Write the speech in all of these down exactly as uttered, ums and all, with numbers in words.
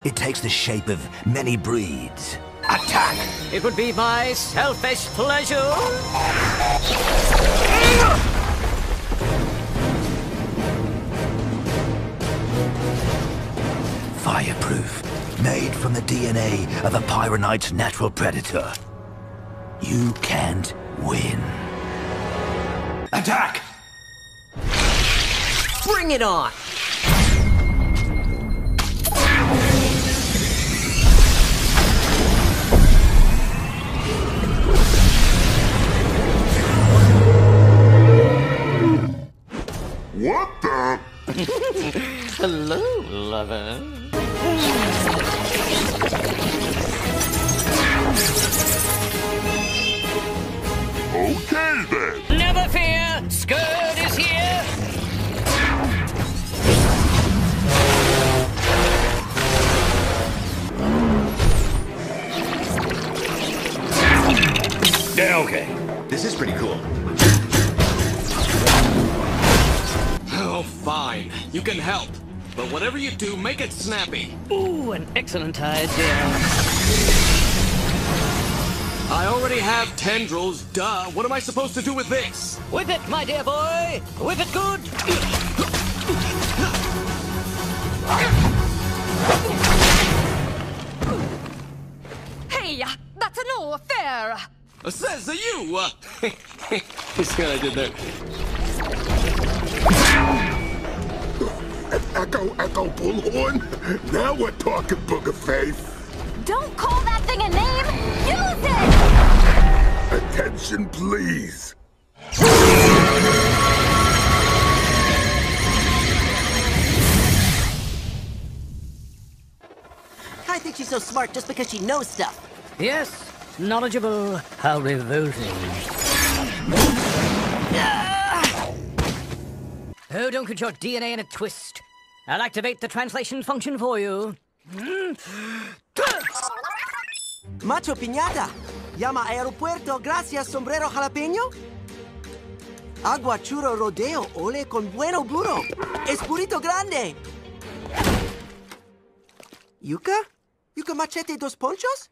It takes the shape of many breeds. Attack! It would be my selfish pleasure. Fireproof. Made from the D N A of a Pyronite's natural predator. You can't win. Attack! Bring it on! What the? Hello, lover. Okay then. Never fear, Scourge is here. Yeah, okay. This is pretty cool. Oh, fine. You can help. But whatever you do, make it snappy. Ooh, an excellent idea. I already have tendrils, duh. What am I supposed to do with this? Whip it, my dear boy. Whip it good. Hey, that's no fair. Uh, says you! Uh, you see what I did there? Echo, echo, bullhorn. Now we're talking, Booger Face. Don't call that thing a name. Use it. Attention, please. I think she's so smart just because she knows stuff. Yes, knowledgeable. How revolting. Oh, don't put your D N A in a twist. I'll activate the translation function for you. Macho Piñata. Llama aeropuerto, gracias, sombrero jalapeño. Agua churro rodeo, ole con bueno burro. Espurito grande. Yuca? Yuca machete dos ponchos?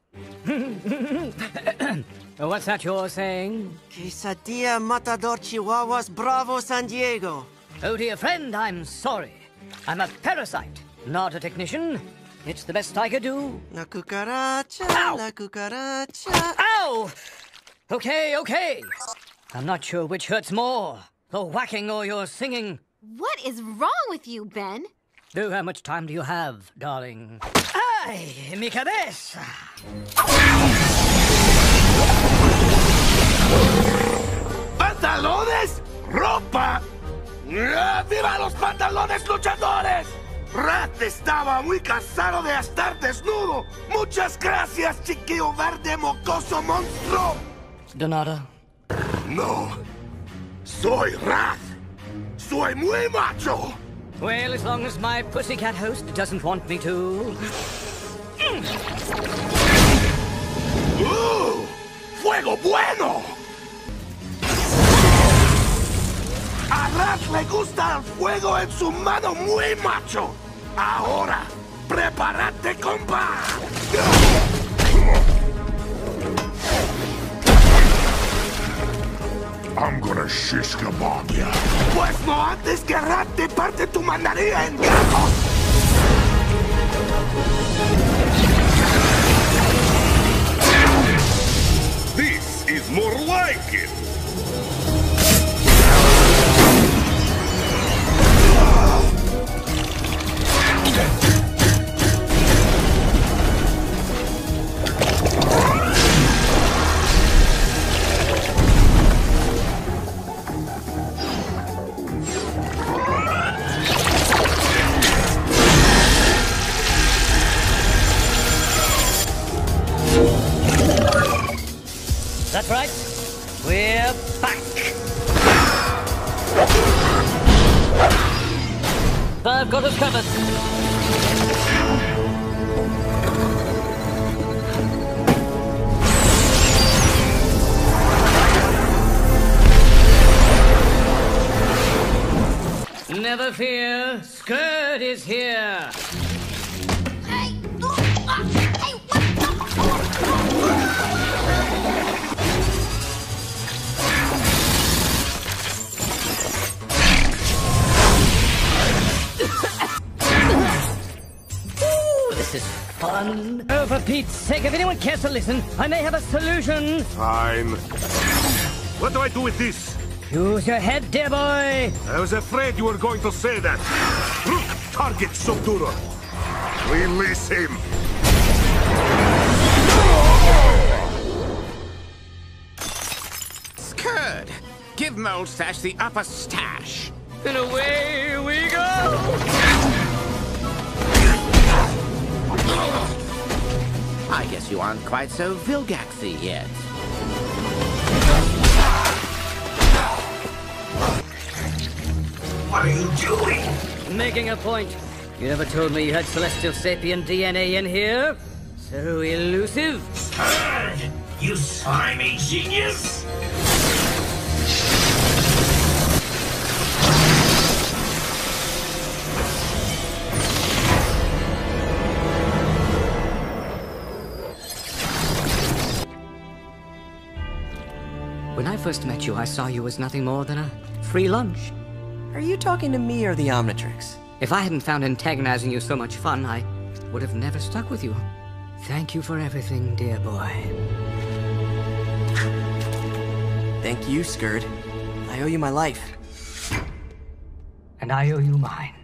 What's that you're saying? Quesadilla matador chihuahuas bravo San Diego. Oh, dear friend, I'm sorry. I'm a parasite, not a technician. It's the best I could do. La cucaracha, Ow! la cucaracha. Ow! Okay, okay. I'm not sure which hurts more, the whacking or your singing. What is wrong with you, Ben? Oh, how much time do you have, darling? Ay, mi cabeza. ¡Pantalones! ¡Ropa! ¡Viva los pantalones luchadores! Rat estaba muy cansado de estar desnudo. Muchas gracias, chiquillo verde mocoso monstruo. De nada. No. Soy Rat. Soy muy macho. Well, as long as my pussycat host doesn't want me to. ¡Uh! ¡Fuego bueno! A Rat le gusta el fuego en su mano muy macho. Ahora, prepárate, compa. I'm gonna shish kebab ya. Pues no antes que Rat te parte tu mandaría en gatos. This is more like it. That's right. We're back. I've got us covered. Never fear, Scourge is here. Ay, uh, this is fun. Oh, for Pete's sake, if anyone cares to listen, I may have a solution. Fine. What do I do with this? Use your head, dear boy. I was afraid you were going to say that. Look, target Subduro. Release him. Scurd, give Molestache the upper stash. And away we go. I guess you aren't quite so Vilgaxy yet. What are you doing? Making a point. You never told me you had Celestial Sapien D N A in here. So elusive. Scurd, you slimy genius! When I first met you, I saw you as nothing more than a free lunch. Are you talking to me or the Omnitrix? If I hadn't found antagonizing you so much fun, I would have never stuck with you. Thank you for everything, dear boy. Thank you, Scurd. I owe you my life. And I owe you mine.